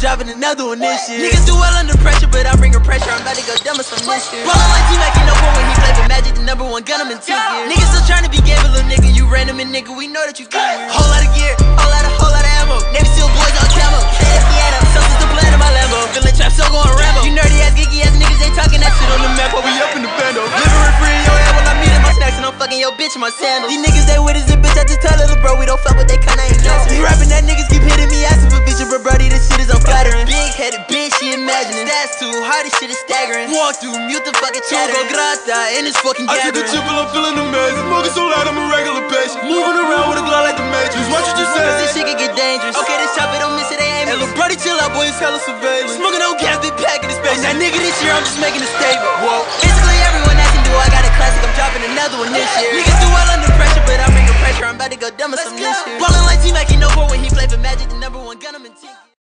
dropping another one this year. Niggas do well under pressure, but I bring her pressure. I'm about to go dumb with some this year. Ballin' like T-Mac, you know when he play for Magic, the #1 gun him in 2 years. Niggas still trying to be gay, but little nigga, you random and nigga, we know that you good. Whole lot of gear, whole lot of ammo. Navy SEAL boys on camo. Say Seattle, Celsius the plan in my Lambo. Feeling trap, so going Rambo. You nerdy ass, geeky ass niggas ain't talking that shit on the map while we up in the bando. Living rent free in your head while I'm eating my snacks and I'm fucking your bitch in my sandals. These niggas they with us a bitch, I just tell little bro we don't fuck with they kinda ain't nothing. You rapping that niggas keep hitting me asking for vision, but brody this shit is unflattering. Big headed bitch, she imagining. That's too hard, this shit is staggering. Walk through, mute the fucking chatter. Go grata in this fucking gathering. I took a chip and I'm feeling amazing. Smoking so loud, I'm a regular patient. Moving around with a glow like the Matrix. What you just said? Cause this shit can get dangerous. Okay, this chopper don't miss it, they aim. Hey, little brody chill out, boy, it's hella surveillance. Smoking no gas, big pack in the space. That nigga this year, I'm just making a statement. Whoa. Basically everyone asking, do I got a classic? I'm dropping another one this year. Niggas do well under pressure, but I bring the pressure. I'm about to go dumb.